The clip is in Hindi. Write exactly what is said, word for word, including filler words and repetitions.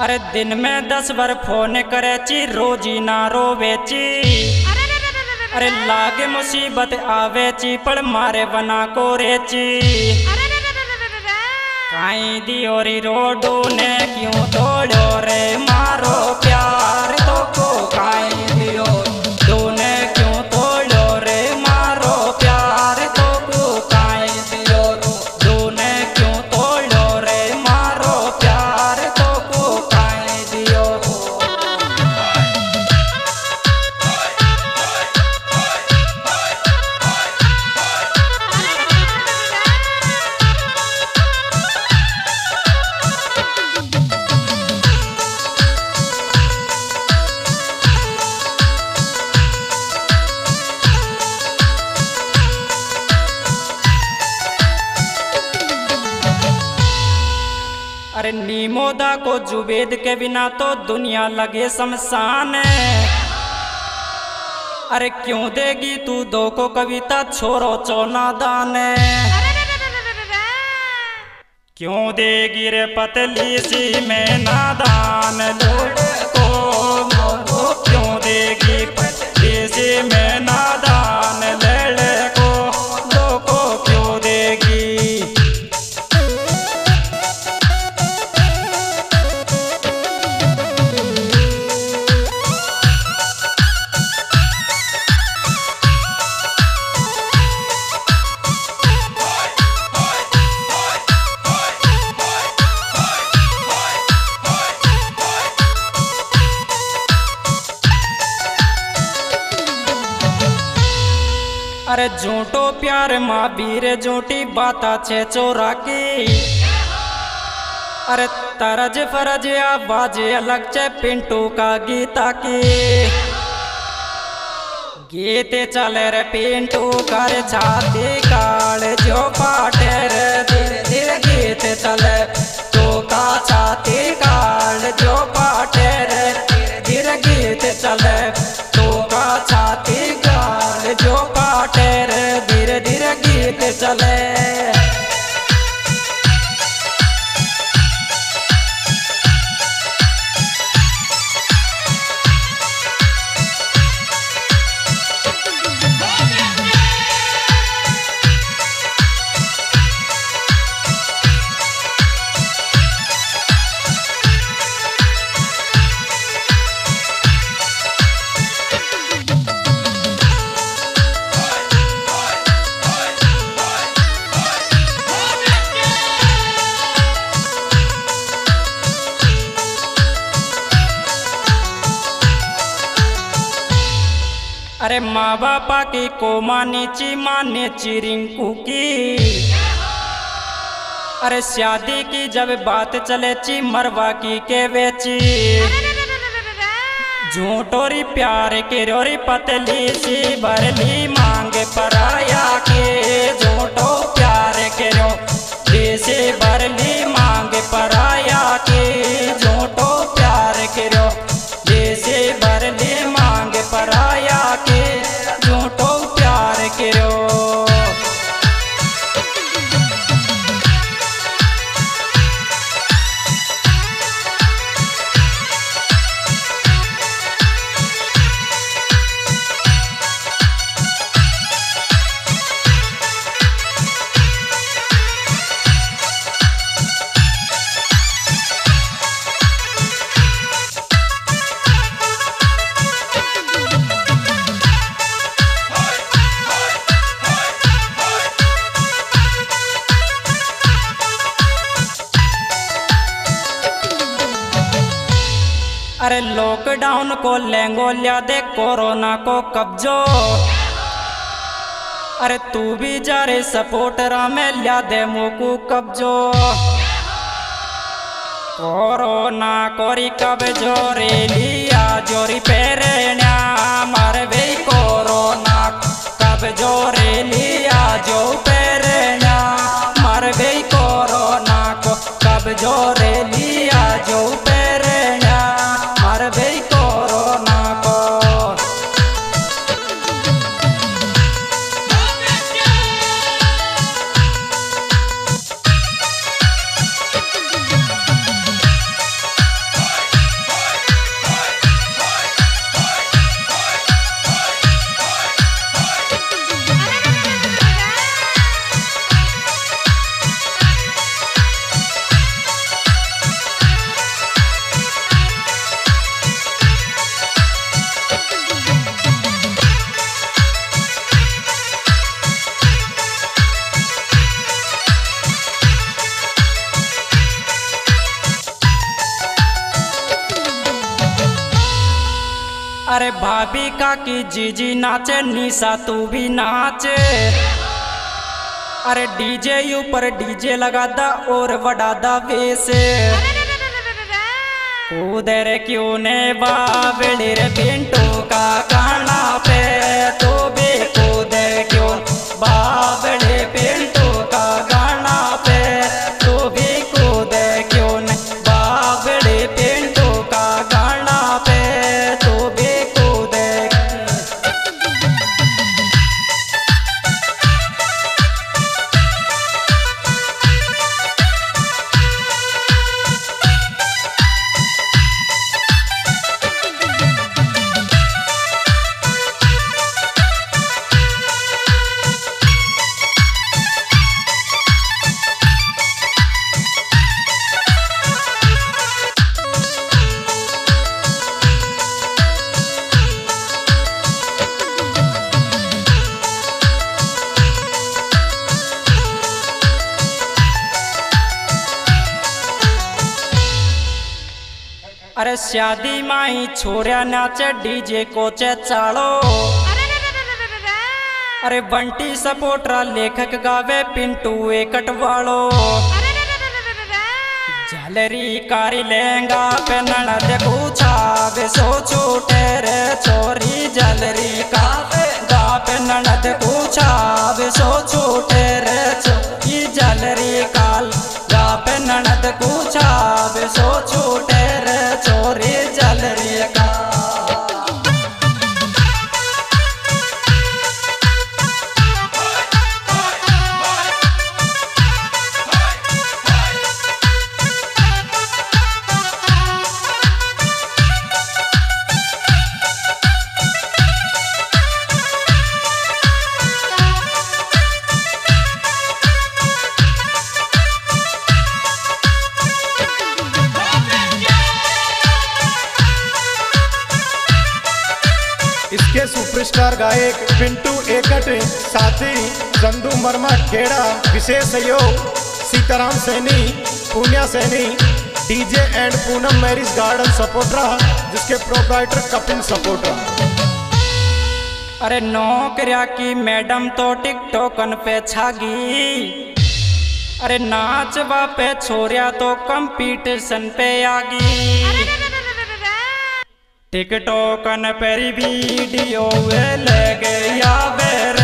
अरे दिन में दस बार फोन करे ची रोजी ना रोवे ची। अरे लागे मुसीबत आवे ची पर मारे बना को रेची। काई दियोरी रोडू ने क्यों तोड़ो रे मारो प्यार तो को काई दियो तूने क्यों तोड़ो रे मारो प्यार तो को काई दियो तूने क्यों तोड़ो रे मारो प्यार तो को काई दियो। अरे नीमोदा को जुबेद के बिना तो दुनिया लगे शमशान। अरे क्यों देगी तू दो को कविता छोरो चोना दाने। क्यों देगी रे पतली सी में नादान लोड़े को मोरो। क्यों देगी पतली सी में नादान लड़े को दो को क्यों देगी। अरे झूठो प्यार माँ बीर झूठी बात छे चोरा की। अरे तरज फरज आवाज अलग छे पिंटू का गीता की। गीत चले रे पिंटू कर छाती काल जो पाटे रे धीरे धीरे गीत चले तो का छाती काल जो पाटे रे धीरे धीरे गीत चले तो का छाती काल जो पाटे रे धीरे धीरे गीत चले। अरे माँ बापा की को माने ची माने ची रिंकू की। अरे शादी की जब बात चले ची मरवा की के बेची। झूठोरी प्यार के रोरी पतली सी भरली मांगे पराया के। झूठो प्यार के रो से भरली मांगे पराया के। झूठो प्यार के रो से भरली मांगे पराया के। झूठो प्यार के रो अरे लॉकडाउन को लेंगो लिया दे कोरोना को कब्जो। अरे तू भी जा रे सपोर्टरा में लिया दे मोकू कब्जो। कोरोना कोरी कब्जो रे लिया जोरी पेरेण्या मारे वे कोरोना कब्जो रे लिया जो पेरेण्या मारे वे कोरोना को कब्जो रे लिया जो पेरेण्या मारे वे कोरोना को। अरे भाभी का की जीजी नाचे, निशा तू भी नाचे। अरे डीजे ऊपर डीजे लगा दा और बढ़ा दा वैसे। कूदे क्यों ने बाबड़ी रे पिंटू का गाना पे, तो भी कूदे क्यों बाबड़े पिंटू का गाना पे, तो भी कूदे क्यों ने बाबड़े पिंटू का गाना पे, तो भी कूदे। अरे शादी माई छोरिया नाचे, डीजे कोचे चालो। अरे बंटी सपोर्टरा लेखक गावे, पिंटू एकट वालो। झालरी कारी लहंगा पे ननद पूछा वे सो छूटे रे छोरी, झालरी का गा पे ननद पूछा वे सो छूटे रे छोरी, झालरी काल गा पे ननद पूछा वे सो छूटे रे छोरी, झालरी का। इसके सुपरस्टार गायक पिंटू एकट, साथी चंदू वर्मा खेड़ा, विशेष सहयोग Sitaram Saini, Poonia Saini, DJ and Poonam marriage garden सपोर्टरा, जिसके प्रोप्राइटर कपिल सपोर्टरा। अरे नौकरिया की मैडम तो टिकटॉकन पे छागी। अरे नाचवा पे छोरिया तो कंपटीशन पे आगी। टिकटॉकन पर वीडियो ले गया बेर